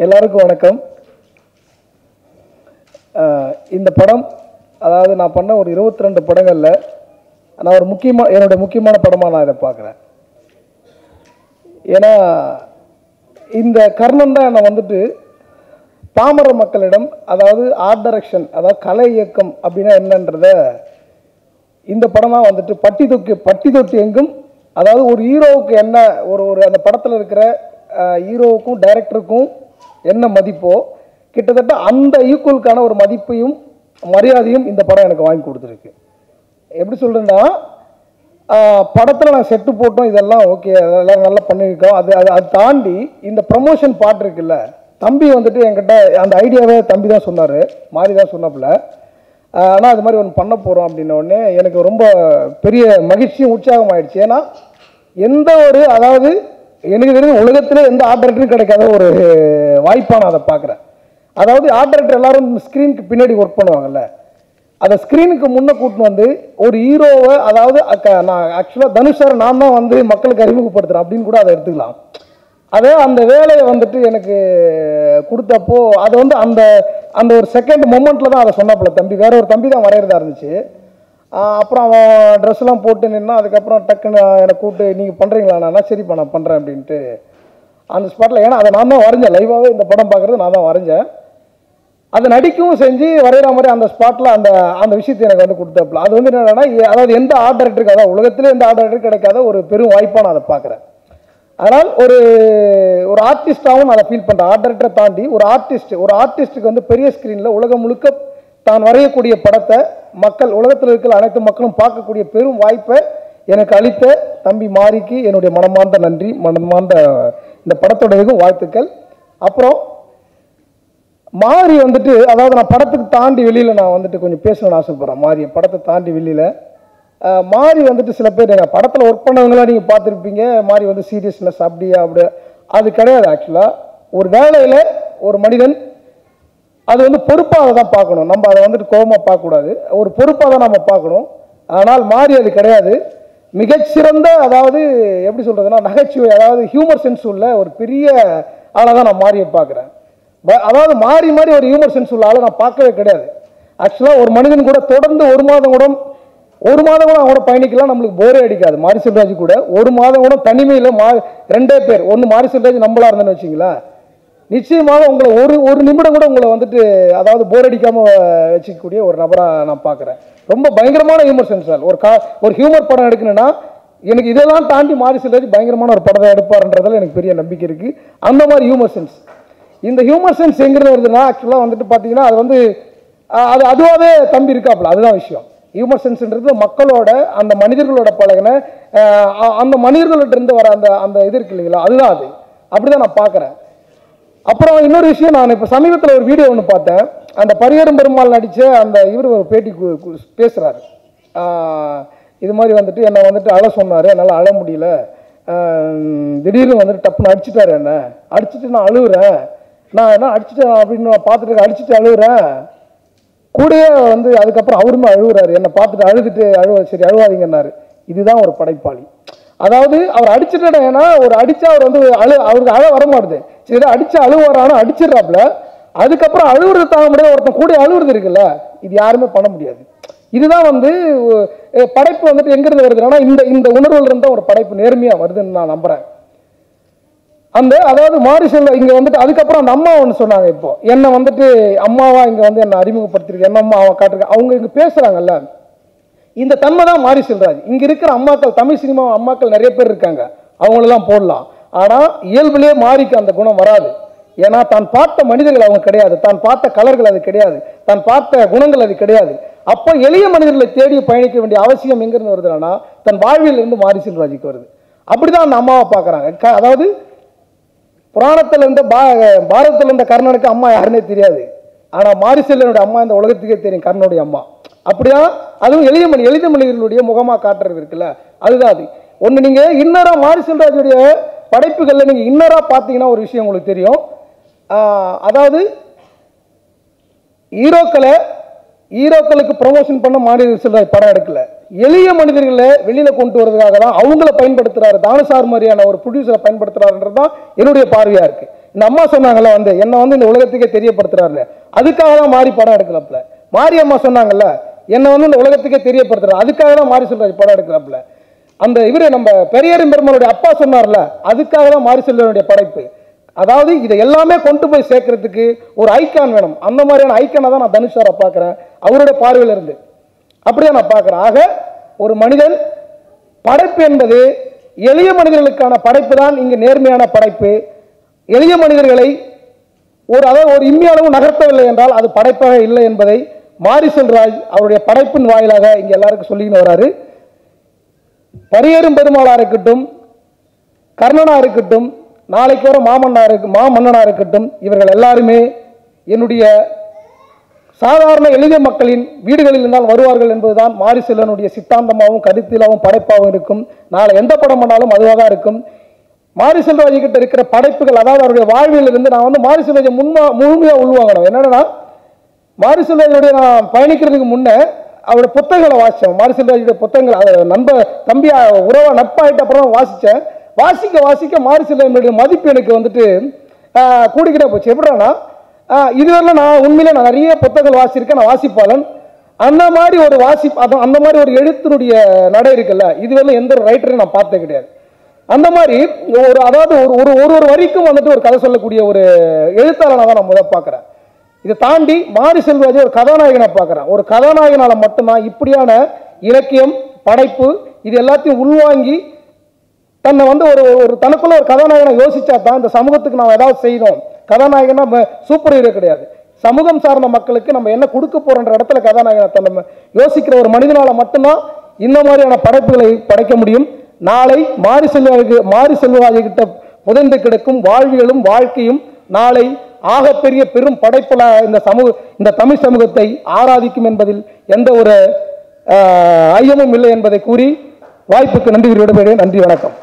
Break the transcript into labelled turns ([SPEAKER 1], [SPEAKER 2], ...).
[SPEAKER 1] எல்லாருக்கும் வணக்கம். இந்த படம் அதாவது நான் பண்ண ஒரு 22 படங்களில் நான் ஒரு என்னோட முக்கியமான படமாக நான் இதை பார்க்குறேன். ஏன்னா இந்த கர்ணன் தான் நான் வந்துட்டு பாமர மக்களிடம், அதாவது ஆர்ட் டைரக்ஷன், அதாவது கலை இயக்கம் அப்படின்னா என்னன்றத இந்த படம் தான் வந்துட்டு பட்டி தொட்டி எங்கும், அதாவது ஒரு ஹீரோவுக்கு என்ன ஒரு அந்த படத்தில் இருக்கிற ஹீரோவுக்கும் டைரக்டருக்கும் என்ன மதிப்போ கிட்டத்தட்ட அந்த ஈக்குவலுக்கான ஒரு மதிப்பையும் மரியாதையும் இந்த படம் எனக்கு வாங்கி கொடுத்துருக்கு. எப்படி சொல்கிறேன்னா, படத்தில் நான் செட்டு போட்டோம், இதெல்லாம் ஓகே, அதெல்லாம் நல்லா பண்ணியிருக்கோம். அது தாண்டி இந்த ப்ரமோஷன் பார்ட் இருக்குல்ல, தம்பி வந்துட்டு என்கிட்ட அந்த ஐடியாவே தம்பி தான் சொன்னார், மாறி தான் சொன்னாப்புல. ஆனால் அது மாதிரி ஒன்று பண்ண போகிறோம் அப்படின்னோடனே எனக்கு ரொம்ப பெரிய மகிழ்ச்சியும் உற்சாகம் ஆயிடுச்சு. ஏன்னா எந்த ஒரு, அதாவது எனக்கு தெரிஞ்ச உலகத்தில் எந்த ஆர்ட் டைரக்டரும் கிடைக்காத ஒரு வாய்ப்பாக நான் அதை பார்க்குறேன். அதாவது ஆர்ட் டைரக்டர் எல்லாரும் ஸ்க்ரீனுக்கு பின்னாடி ஒர்க் பண்ணுவாங்கல்ல, அதை ஸ்க்ரீனுக்கு முன்னே கூட்டின்னு வந்து ஒரு ஹீரோவை, அதாவது நான் ஆக்சுவலாக தனுஷ் சார் நான் தான் வந்து மக்களுக்கு அறிமுகப்படுத்துகிறேன் அப்படின்னு கூட அதை எடுத்துக்கலாம். அதே அந்த வேலையை வந்துட்டு எனக்கு கொடுத்தப்போ அது வந்து அந்த அந்த ஒரு செகண்ட் மொமெண்ட்டில் தான் அதை சொன்னாப்புல தம்பி. வேற ஒரு தம்பி தான் வரைகிறதா இருந்துச்சு. அப்புறம் அவன் ட்ரெஸ்லாம் போட்டு நின்னா, அதுக்கப்புறம் டக்குன்னு என்னை கூப்பிட்டு நீங்கள் பண்ணுறீங்களாண்ணா? சரிப்பா நான் பண்ணுறேன் அப்படின்ட்டு அந்த ஸ்பாட்டில். ஏன்னா அதை நான் தான் வரைஞ்சேன், லைவாகவே இந்த படம் பார்க்குறது நான் தான் வரைஞ்சேன். அதை நடிக்கவும் செஞ்சு வரைகிற மாதிரி அந்த ஸ்பாட்டில் அந்த அந்த விஷயத்தை எனக்கு வந்து கொடுத்தாப்புல. அது வந்து என்னன்னா, அதாவது எந்த ஆர்ட் டைரக்டருக்கு, அதாவது உலகத்திலே எந்த ஆர்ட் டைரக்டருக்கு கிடைக்காத ஒரு பெரும் வாய்ப்பாக நான் அதை பார்க்குறேன். அதனால் ஒரு ஆர்டிஸ்டாகவும் நான் அதை ஃபீல் பண்ணுறேன். ஆர்ட் டைரக்டரை தாண்டி ஒரு ஆர்டிஸ்ட்டுக்கு வந்து பெரிய ஸ்க்ரீனில் உலகம் முழுக்க தான் வரையக்கூடிய படத்தை உலகத்தில் இருக்கிற அனைத்து மக்களும் பார்க்கக்கூடிய பெரும் வாய்ப்பை எனக்கு அளித்த தம்பி மாரிக்கு என்னுடைய மனமார்ந்த நன்றி, மனமார்ந்த இந்த படத்தோட இதுக்கும் வாழ்த்துக்கள். அப்புறம் மாரி வந்துட்டு, அதாவது நான் படத்துக்கு தாண்டி வெளியில் நான் வந்துட்டு கொஞ்சம் பேசணும்னு ஆசைப்பட்றேன். மாரியை படத்தை தாண்டி வெளியில் மாறி வந்துட்டு சில பேர் எங்கள் படத்தில் ஒர்க் பண்ணவங்களாம் நீங்கள் பார்த்துருப்பீங்க, மாறி வந்து சீரியஸ்னஸ் அப்படியா அது கிடையாது. ஆக்சுவலாக ஒரு வேலையில் ஒரு மனிதன் அது வந்து பொறுப்பாக தான் பார்க்கணும். நம்ம அதை வந்துட்டு கோபமாக பார்க்கக்கூடாது, ஒரு பொறுப்பாக தான் நம்ம பார்க்கணும். ஆனால் மாறி அது கிடையாது. மிகச்சிறந்த, அதாவது எப்படி சொல்கிறதுனா நகைச்சுவை, அதாவது ஹியூமர் சென்ஸ் உள்ள ஒரு பெரிய ஆளை தான் நான் மாறியை பார்க்குறேன். அதாவது மாறி ஒரு ஹியூமர் சென்ஸ் உள்ள ஆளை நான் பார்க்கவே கிடையாது. ஆக்சுவலாக ஒரு மனிதன் கூட தொடர்ந்து ஒரு மாதம் கூட அவங்களோட பயணிக்கலாம், நம்மளுக்கு போரே அடிக்காது. மாரி செல்வராஜ் கூட ஒரு மாதம் கூட தனிமையில் ரெண்டே பேர், ஒன்று மாரி செல்வராஜ் நம்மளா இருந்தேன்னு வச்சிங்களா, நிச்சயமாக உங்களை ஒரு நிமிடம் கூட உங்களை வந்துட்டு, அதாவது போர் அடிக்காமல் வச்சுக்கக்கூடிய ஒரு நபராக நான் பார்க்குறேன். ரொம்ப பயங்கரமான ஹியூமர் சென்ஸ். ஒரு ஹியூமர் படம் எடுக்கணும்னா எனக்கு இதெல்லாம் தாண்டி மாரி செல்வராஜ் பயங்கரமான ஒரு படத்தை எடுப்பார்ன்றதில் எனக்கு பெரிய நம்பிக்கை இருக்குது. அந்த மாதிரி ஹியூமர் சென்ஸ், இந்த ஹியூமர் சென்ஸ் எங்கிறது வருதுன்னா ஆக்சுவலாக வந்துட்டு பார்த்தீங்கன்னா அது வந்து அதுவாகவே தம்பி இருக்காப்புல. அதுதான் விஷயம். ஹியூமர் சென்ஸ்ன்றது மக்களோட, அந்த மனிதர்களோட பழகின அந்த மனிதர்கள்ட்ட இருந்து வர அந்த இது இருக்கு இல்லைங்களா, அதுதான் அது. அப்படிதான் நான் பார்க்குறேன். அப்புறம் இன்னொரு விஷயம், நான் இப்போ சமீபத்தில் ஒரு வீடியோ ஒன்று பார்த்தேன். அந்த பரியரும் பெருமாள் நடித்த அந்த இவர் ஒரு பேட்டி பேசுகிறாரு. இது மாதிரி வந்துட்டு என்னை வந்துட்டு அழ சொன்னார், என்னால் அழ முடியல, திடீர்னு வந்துட்டு டப்புன்னு அடிச்சுட்டாரு, என்ன அடிச்சுட்டு நான் அழுகுறேன், நான் என்ன அடிச்சுட்டேன் அப்படின்னு நான் பார்த்துட்டு அடிச்சுட்டு அழுகுறேன், கூடயே வந்து அதுக்கப்புறம் அவருமே அழுகுறாரு, என்னை பார்த்துட்டு அழுதுட்டு சரி அழுவாதீங்கன்னாரு. இதுதான் ஒரு படைப்பாளி. அதாவது அவர் அடிச்சுட்டா, ஏன்னா ஒரு அடிச்சா அவர் வந்து அவருக்கு அழ வரமாடுது, சரி அடிச்சா அழுவாரானு அடிச்சிடறாப்புல, அதுக்கப்புறம் அழுகுறது தாங்க முடியாது, ஒருத்தன் கூட அழுகுறது இருக்குல்ல, இது யாருமே பண்ண முடியாது. இதுதான் வந்து படைப்பு வந்துட்டு எங்கிருந்து வருதுன்னா இந்த உணர்வுல இருந்தால் ஒரு படைப்பு நேர்மையாக வருதுன்னு நான் நம்புறேன். அதாவது மாரி செல்வ இங்கே வந்துட்டு அதுக்கப்புறம் அந்த அம்மா ஒன்று சொன்னாங்க. இப்போ என்னை வந்துட்டு அம்மாவா இங்கே வந்து என்னை அறிமுகப்படுத்திருக்கு, என்ன அம்மாவை காட்டுருக்கு, அவங்க இங்கே பேசுகிறாங்கல்ல, இந்த தன்மை தான் மாரி செல்வராஜ். இங்கே இருக்கிற அம்மாக்கள், தமிழ் சினிமா அம்மாக்கள் நிறைய பேர் இருக்காங்க, அவங்களெல்லாம் போடலாம். ஆனால் இயல்புலேயே மாரிக்கு அந்த குணம் வராது. ஏன்னா தான் பார்த்த மனிதர்கள் அவங்க கிடையாது, தான் பார்த்த கலர்கள் அது கிடையாது, தான் பார்த்த குணங்கள் அது கிடையாது. அப்போ எளிய மனிதர்களை தேடி பயணிக்க வேண்டிய அவசியம் எங்கிருந்து வருதுன்னா தன் வாழ்வில் இருந்து மாரி செல்வராஜுக்கு வருது. அப்படிதான் அந்த அம்மாவை பார்க்குறாங்க. அதாவது புராணத்தில் இருந்த பாரதத்தில் இருந்த கர்ணனுக்கு அம்மா யாருன்னே தெரியாது, ஆனால் மாரி செல்வனுடைய அம்மா இந்த உலகத்துக்கே தெரியும், கர்ணனுடைய அம்மா. அப்படிதான் அதுவும் எளிய மனிதர்களுடைய முகமாக காட்டுறது இருக்குல்ல, அதுதான் அது. ஒன்று நீங்கள் இன்னரா மாரி செல்வராஜுடைய படைப்புகளில் நீங்கள் இன்னரா பார்த்தீங்கன்னா ஒரு விஷயம் உங்களுக்கு தெரியும். அதாவது ஹீரோக்களுக்கு ப்ரமோஷன் பண்ண மாரி செல்வராஜ் படம் எடுக்கல, எளிய மனிதர்களை வெளியில கொண்டு வரதுக்காக தான் அவங்கள பயன்படுத்துறாரு, தானசார் மாதிரியான ஒரு ப்ரொடியூசரை பயன்படுத்துறாருன்றது தான் என்னுடைய பார்வையா இருக்கு. இந்த அம்மா சொன்னாங்கல்ல வந்து என்னை வந்து இந்த உலகத்துக்கே தெரியப்படுத்துறாரு, அதுக்காக தான் மாறி படம் எடுக்கலாப்ல. மாரி அம்மா சொன்னாங்கல்ல என்னை வந்து இந்த உலகத்துக்கே தெரியப்படுத்துறாரு, அதுக்காக தான் மாரி செல்வராஜ் படம் எடுக்கலாப்ல. அந்த இவரு நம்ம பெரியாரின் பெருமாளுடைய அப்பா சொன்னார்ல, அதுக்காக தான் மாரி செல்வனுடைய படைப்பு. அதாவது இதை எல்லாமே கொண்டு போய் சேர்க்கறதுக்கு ஒரு ஐக்கான் வேணும். அந்த மாதிரியான ஐக்கானை தான் நான் தனுஷ் சாரை பார்க்குறேன், அவருடைய பார்வையில் இருந்து அப்படியே நான் பார்க்குறேன். ஆக ஒரு மனிதன் படைப்பு என்பது எளிய மனிதர்களுக்கான படைப்பு தான் இங்கு நேர்மையான படைப்பு. எளிய மனிதர்களை அதாவது ஒரு இம்மி அளவு நகர்த்தவில்லை என்றால் அது படைப்பாக இல்லை என்பதை மாரி செல்வராஜ் அவருடைய படைப்பின் வாயிலாக இங்க எல்லாருக்கும் சொல்லின்னு வராரு. பரியேறும் பெருமாளா இருக்கட்டும், கர்ணனா இருக்கட்டும், நாளைக்கு வர மாமன்னனா இருக்கட்டும், இவர்கள் எல்லாருமே என்னுடைய சாதாரண எளிய மக்களின் வீடுகளில் இருந்தால் வருவார்கள் என்பதுதான் மாரி செல்வனுடைய சித்தாந்தமாகவும் கருத்திலாகவும் படைப்பாகவும் இருக்கும். நாளை எந்த படம் பண்ணாலும் அதுவாக தான் இருக்கும். மாரி செல்வராஜ் கிட்ட இருக்கிற படைப்புகள், அதாவது அவருடைய வாழ்வில் இருந்து நான் வந்து மாரி செல்வராஜை முழுமையாக உள்வாங்கணும். என்னன்னா மாரி செல்வராஜுடைய நான் பயணிக்கிறதுக்கு முன்னே அவருடைய புத்தகங்களை வாசித்தேன். மாரி செல்வராஜுடைய புத்தகங்கள் அவர் தம்பியா உறவா நட்பாயிட்ட அப்புறம் வாசித்தேன். வாசிக்க மாரி செல்வனுடைய மதிப்பு எனக்கு வந்துட்டு கூடிக்கிட்டே போச்சு. எப்படின்னா இதுவரையிலும் நான் உண்மையிலே நான் நிறைய புத்தகங்கள் வாசிச்சிருக்கேன், நான் வாசிப்பாளன். அந்த மாதிரி ஒரு அந்த மாதிரி ஒரு எழுத்தினுடைய நடை இருக்குல்ல, இதுவரையிலும் எந்த ஒரு ரைட்டரையும் நான் பார்த்தே கிடையாது. அந்த மாதிரி அதாவது ஒரு வரிக்கும் வந்துட்டு ஒரு கதை சொல்லக்கூடிய ஒரு எழுத்தாளனை தான் நான் முதல் பார்க்குறேன். இதை தாண்டி மாரி செல்வராஜை ஒரு கதாநாயகனை பார்க்குறேன். ஒரு கதாநாயகனால மட்டும்தான் இப்படியான இலக்கியம் படைப்பு இது எல்லாத்தையும் உள்வாங்கி தன்னை வந்து ஒரு தனக்குள்ள ஒரு கதாநாயகனை யோசிச்சா தான் இந்த சமூகத்துக்கு நாம் ஏதாவது செய்யணும். கதாநாயகனா சூப்பர் ஹீரோ கிடையாது, சமூகம் சார்ந்த மக்களுக்கு நம்ம என்ன கொடுக்க போறோன்ற இடத்துல கதாநாயகனை தன்னை யோசிக்கிற ஒரு மனிதனால மட்டும்தான் இந்த மாதிரியான படைப்புகளை படைக்க முடியும். நாளை மாரி செல்வராஜ் கிட்ட புதைந்து கிடக்கும் வாழ்வியலும் வாழ்க்கையும் நாளை ஆகப்பெரிய பெரும் படைப்புல இந்த தமிழ் சமூகத்தை ஆராதிக்கும் என்பதில் எந்த ஒரு ஐயமும் இல்லை என்பதை கூறி வாய்ப்புக்கு நன்றி விடைபெறுகிறேன். நன்றி, வணக்கம்.